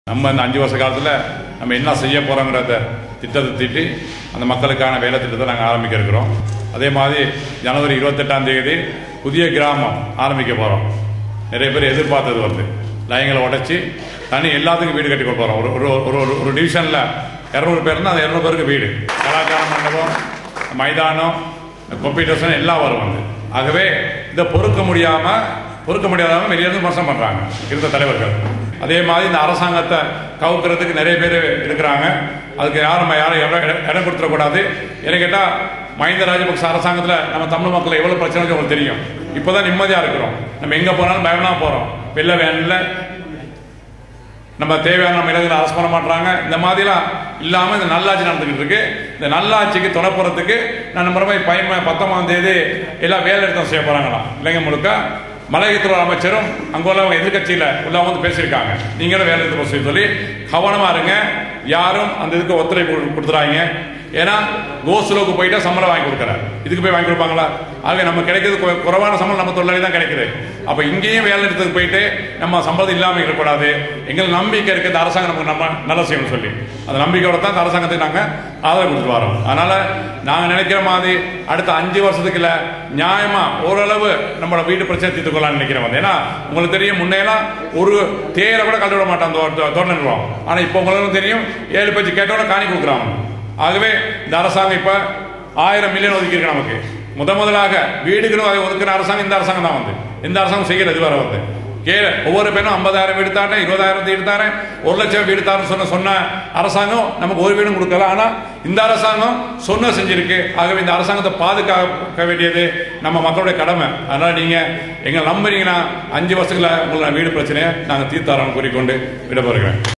நம்ம இந்த 5 வருஷ காலத்தில் நம்ம என்ன செய்ய போகிறோங்கிறத திட்டத்தை தீட்டி அந்த மக்களுக்கான வேலை திட்டத்தை நாங்கள் ஆரம்பிக்க இருக்கிறோம். அதே மாதிரி ஜனவரி 28ஆம் தேதி புதிய கிராமம் ஆரம்பிக்க போகிறோம். நிறைய பேர் எதிர்பார்த்தது வந்து லைன்களை உடைச்சி தனி எல்லாத்துக்கும் வீடு கட்டி கொடுப்போம். ஒரு டிவிஷனில் 200 பேர்னா அந்த 200 பேருக்கு வீடு, கலாச்சார மண்டபம், மைதானம், கம்ப்யூட்டர்ஸ் எல்லாம் வரும் வந்து. ஆகவே இதை பொறுக்க முடியாதவங்க வெளியிருந்து விமர்சனம் பண்ணுறாங்க இருந்த தலைவர்கள். அதே மாதிரி இந்த அரசாங்கத்தை கவுக்கிறதுக்கு நிறைய பேர் இருக்கிறாங்க. அதுக்கு யாரும் இடம் கொடுத்துடக்கூடாது. என்ன கேட்டால் மஹிந்த ராஜபக்ச அரசாங்கத்தில் நம்ம தமிழ் மக்கள் எவ்வளோ பிரச்சனை உங்களுக்கு தெரியும். இப்போ தான் நிம்மதியாக இருக்கிறோம். நம்ம எங்கே போனாலும் பயமாக போகிறோம். வெள்ள வேனில் நம்ம தேவையான நம்ம இடங்களை அரசு பண்ண மாட்டாங்க. இந்த மாதிரிலாம் இல்லாமல் இந்த நல்லாட்சி நடந்துக்கிட்டு இருக்கு. இந்த நல்லாட்சிக்கு துணை போகிறதுக்கு நான் நம்புற மாதிரி 19ஆம் தேதி எல்லாம் வேலை நிறுத்தம் செய்ய போகிறாங்களாம். இளைஞர் முழுக்க மலையத்துறை அமைச்சரும் அங்குள்ள எதிர்கட்சியில் உள்ளவங்க வந்து பேசியிருக்காங்க. நீங்களும் வேலை நிறுத்தம் சொல்லி கவனமாக இருங்க. யாரும் அந்த இதுக்கு ஒத்துழைப்பு கொடுத்துறாங்க. ஏன்னா கோசுலோக்கு போயிட்டா சம்பளம் வாங்கி கொடுக்குறாரு. இதுக்கு போய் வாங்கி கொடுப்பாங்களா? ஆகவே நம்ம கிடைக்கிறது குறைவான சம்பளம் நம்ம தொழிலாளி தான் கிடைக்குது. அப்போ இங்கேயும் வேலை நிறுத்தத்துக்கு போயிட்டு நம்ம சம்பளம் இல்லாமல் இருக்கக்கூடாது. எங்களுக்கு நம்பிக்கை இருக்குது இந்த அரசாங்கம் நமக்கு நம்ம நல்லா செய்யணும்னு சொல்லி அந்த நம்பிக்கையோட தான் இந்த அரசாங்கத்துக்கு நாங்கள் ஆதரவு கொடுத்துட்டு வரோம். அதனால் நாங்கள் நினைக்கிற மாதிரி அடுத்த 5 வருஷத்துக்கு இல்லை நியாயமாக ஓரளவு நம்மளோட வீட்டு பிரச்சனை தீர்த்துக்கொள்ளலாம்னு நினைக்கிறேன் வந்து. ஏன்னா உங்களுக்கு தெரியும், முன்னையெல்லாம் ஒரு தேரை கூட கழுவிட மாட்டான் தோட்டம் நிறுவனம். ஆனால் இப்போ உங்களுக்கு தெரியும் 7 பேச்சு கேட்டோட காணி கொடுக்குறாங்க. ஆகவே இந்த அரசாங்கம் இப்போ 1000 மில்லியன் ஒதுக்கியிருக்கு. நமக்கு முதலாக வீடுகளும் அதை ஒதுக்கிற அரசாங்கம் இந்த அரசாங்கம் தான் வந்து. இந்த அரசாங்கம் செய்கிறது வர வந்து ஒவ்வொரு பேரும் 50,000 வீடு தாரேன், 20,000 வீடு தாரேன், 1 லட்சம் வீடு தாரேன்னு சொன்ன அரசாங்கம் நமக்கு ஒரு வீடும் கொடுக்கல. ஆனால் இந்த அரசாங்கம் செஞ்சிருக்கு. ஆகவே இந்த அரசாங்கத்தை பாதுகாக்க வேண்டியது நம்ம மக்களுடைய கடமை. அதனால் நீங்கள் எங்களை நம்புறீங்கன்னா 5 வருஷத்துல உங்களை வீடு பிரச்சனையை நாங்கள் தீர்த்தாரோன்னு கூறிக்கொண்டு விட போகிறேன்.